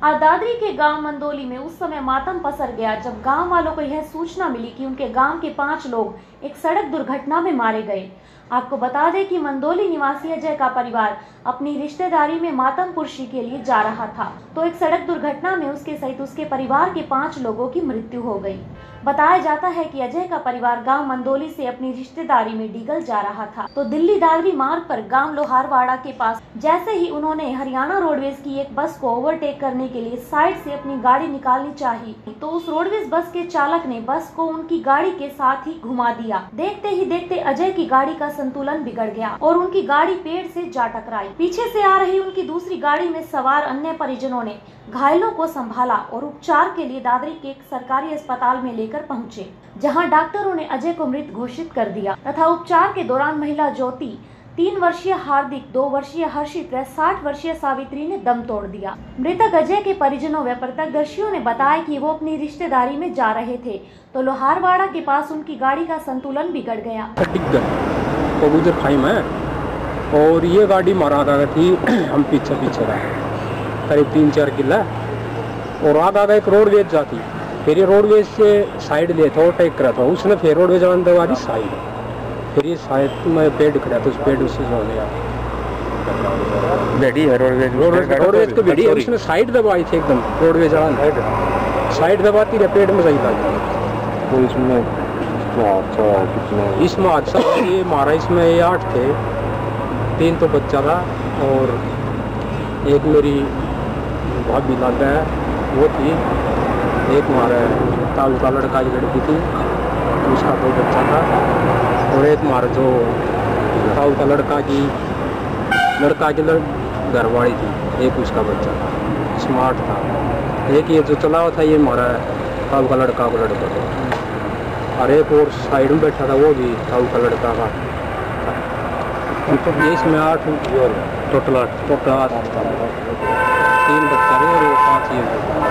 आज दादरी के गांव मंदोली में उस समय मातम पसर गया जब गांव वालों को यह सूचना मिली कि उनके गांव के 5 लोग एक सड़क दुर्घटना में मारे गए। आपको बता दें कि मंदोली निवासी अजय का परिवार अपनी रिश्तेदारी में मातमपुरशी के लिए जा रहा था, तो एक सड़क दुर्घटना में उसके सहित उसके परिवार के 5 लोगों की मृत्यु हो गई। बताया जाता है कि अजय का परिवार गांव मंदोली से अपनी रिश्तेदारी में डीगल जा रहा था, तो दिल्ली दादरी मार्ग पर गांव लोहारवाड़ा के पास जैसे ही उन्होंने हरियाणा रोडवेज की एक बस को ओवरटेक करने के लिए साइड से अपनी गाड़ी निकालनी चाहिए, तो उस रोडवेज बस के चालक ने बस को उनकी गाड़ी के साथ ही घुमा दिया। देखते ही देखते अजय की गाड़ी का संतुलन बिगड़ गया और उनकी गाड़ी पेड़ से जा टकराई। पीछे से आ रही उनकी दूसरी गाड़ी में सवार अन्य परिजनों ने घायलों को संभाला और उपचार के लिए दादरी के एक सरकारी अस्पताल में लेकर पहुंचे, जहां डॉक्टरों ने अजय को मृत घोषित कर दिया तथा उपचार के दौरान महिला ज्योति, 3 वर्षीय हार्दिक, 2 वर्षीय हर्षित व 60 वर्षीय सावित्री ने दम तोड़ दिया। मृतक अजय के परिजनों व प्रत्यक्षदर्शियों ने बताया कि वो अपनी रिश्तेदारी में जा रहे थे, तो लोहारवाड़ा के पास उनकी गाड़ी का संतुलन बिगड़ गया। और ये गाड़ी मारा गई थी, हम पीछे रहे करीब 3-4 किला, और आगे एक रोडवेज जाती, फिर ये रोडवेज से साइड ले था और टेक करा था, उसने फिर रोडवेज वाली साइड, फिर ये साइड में पेड़ खड़ा था, उस पेड़ उससे जो गया बेड़ी है रोडवेज की बेड़ी है, उसने साइड दबाई थी एकदम, रोडवेज साइड दबाती रहे, पेड़ में सही लगी। तो इसमें हादसा ये मारा, इसमें 8 थे, 3 तो बच्चा था और एक मेरी भाभी लादा है वो थी, एक हमारा ताऊ का लड़का की लड़की थी, उसका कोई बच्चा था, और एक हमारा जो ताऊ का लड़का की घरवाली थी, एक उसका बच्चा था, स्मार्ट था। एक ये जो चला हुआ था ये हमारा ताऊ का लड़का था, और एक और साइड में बैठा था वो भी ताऊ का लड़का का। तो इसमें 8 टोटल 8 3 बच्चा रहे और 5 ये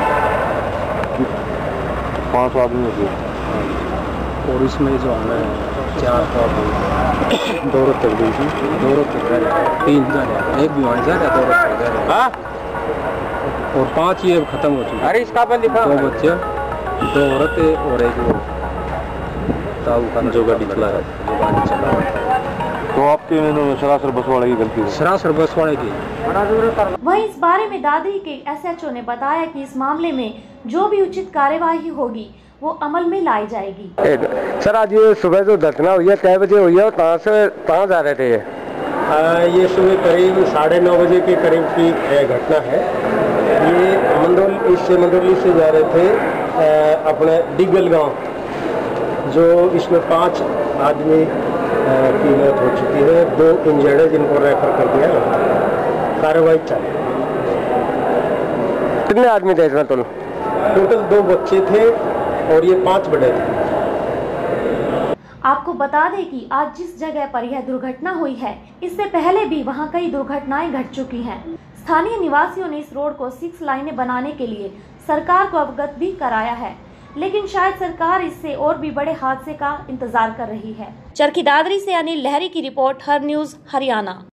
5 आदमी थे, और इसमें जो हमें 4 2 रोड तक गई थी, 2 रोड तक जा रहे, 3 जा रहे, एक भी वहाँ जा रहा, 2 रोड तक जा रहा, और 5 ये खत्म हो चुके। अरे इसका पर लिखा 2 बच्चे, 2 औरतें और एक ताऊ का जो गाड़ी चला रहा है। तो आपके सरासर बस वाले की गलती है? सरासर बस वाले की। वहीं इस बारे में दादरी के SHO ने बताया कि इस मामले में जो भी उचित कार्यवाही होगी वो अमल में लाई जाएगी। सर आज ये सुबह जो घटना हुई है कै बजे हुई है और कहाँ जा रहे थे ये सुबह करीब 9:30 बजे के करीब की घटना है। ये मंदोली से जा रहे थे अपने डिगल गाँव, जो इसमें 5 आदमी की मौत हो चुकी है, 2 इंजर्ड है जिनको रेफर कर दिया, कार्रवाई चल। कितने आदमी थे इसमें? टोटल 2 बच्चे थे और ये 5 बड़े थे। आपको बता दें कि आज जिस जगह पर यह दुर्घटना हुई है, इससे पहले भी वहां कई दुर्घटनाएं घट चुकी हैं। स्थानीय निवासियों ने इस रोड को 6 लाइनें बनाने के लिए सरकार को अवगत भी कराया है, लेकिन शायद सरकार इससे और भी बड़े हादसे का इंतजार कर रही है। चरखी दादरी से अनिल लहरी की रिपोर्ट, हर न्यूज हरियाणा।